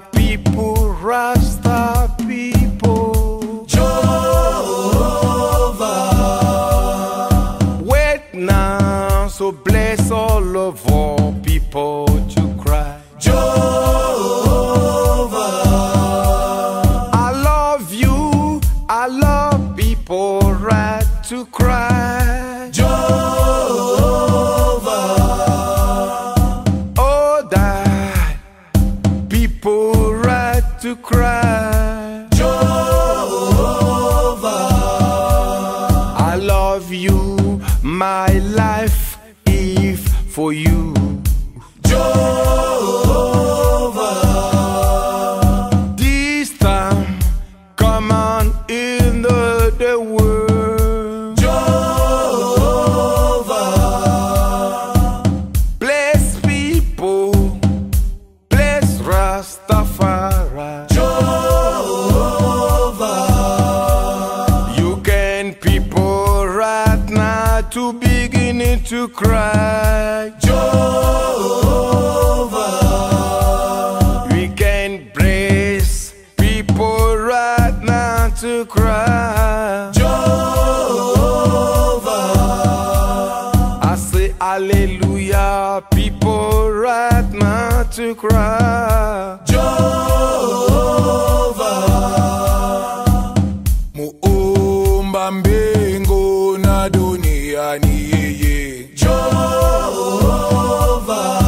people, Rasta people. Jehovah. Wait now, so bless all of our people to cry. Jehovah. I love you, I love people, right to cry. Jehovah. Oh, that people right to cry. Jehovah. I love you, my life if for you. Jehovah. This time, come on in the world. Jehovah. Bless people, bless Rastafari. Jehovah. You can people right now to beginning to cry. Jehovah. We can bless people right now to cry. Jehovah. I say hallelujah, people right now to cry. Jehovah. Muumba mbingu na dunia ni yeye. Jehovah.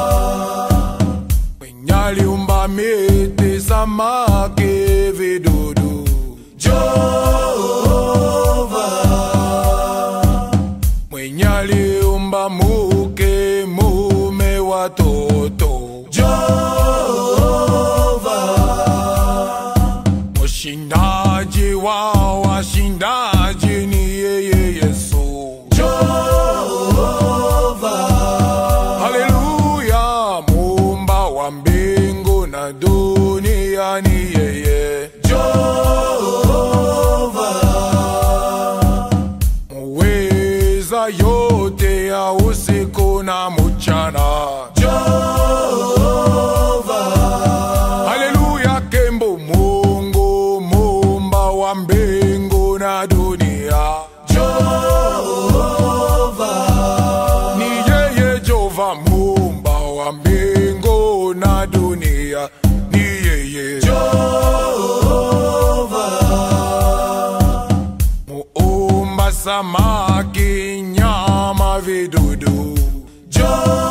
Mwenye aliumba miti, samaki, vidudu. Jehovah. Mwenye aliumba mke, mume, watoto. Jehovah. Mshindaji wa washindaji ni yeye Yesu. Jehovah. Haleluya, muumba wa mbingu na dunia ni yeye. Jehovah. Muweza yote ya usiku na mchana. Jehovah. Haleluya, kembo Mungu muumba wa mbingu na dunia. Jehovah. Ni yeye Jehova muumba wa mbingu na dunia. Ni yeye Jehovah. Muumba samaki, nyama, vidudu. Jehovah.